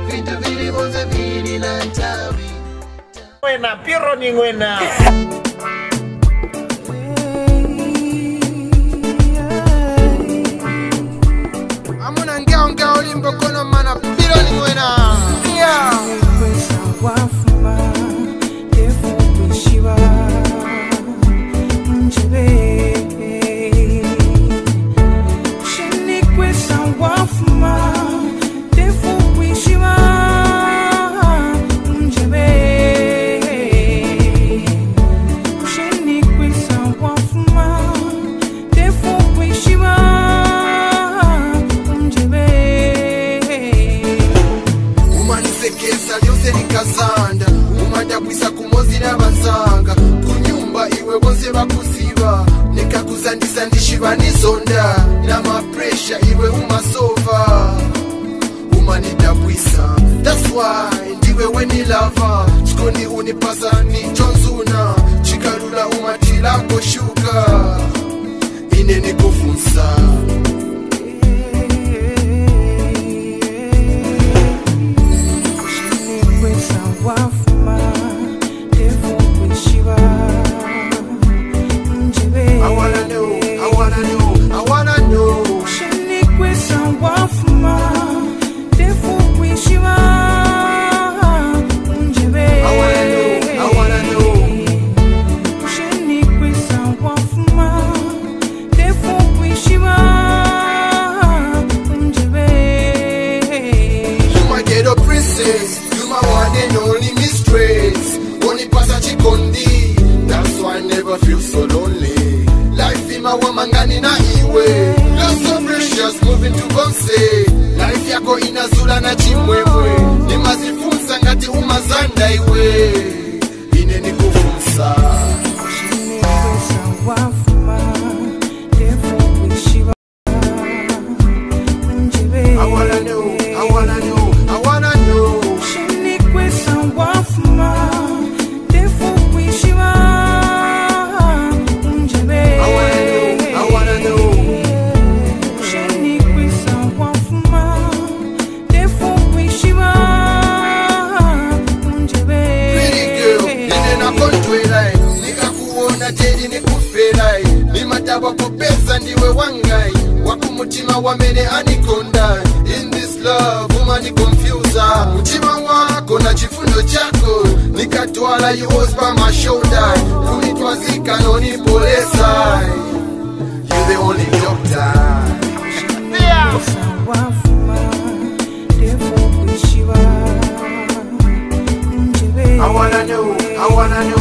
Vinto vili bonze vili na ntawi. Wena, piro ni wena. Amuna ngea olimbo kono mana piro ni wena. Yeah. Kazanda umadabwisa kumozira banzanga kunyumba iwe bonse bakuziba nikakuzandisa ndishiba nizonda nama pressure iwe umasova umanidabwisa. That's why ndiwe weni lava skoni unipasa ni jonzuna chikarula umatila koshuka ine nikufunsa. You my one and only mistress. Only pass a chikondi. That's why I never feel so lonely. Life in my woman gani na iwe. Love so precious, moving to Bonse. Life yako inazula na chimwewe. Ni mazifunza ngati umazanda iwe. Ine ni kufunza. I wanna know, I wanna know, I wanna know. Wakupesa ndiwe wangai wakumutima wamene anikonda. In this love umani confuser mutima wako na chifundo chako nikatwala you always by my shoulder kunitwazika nonipolesa. You the only doctor. Yeah. I wanna know, I wanna know.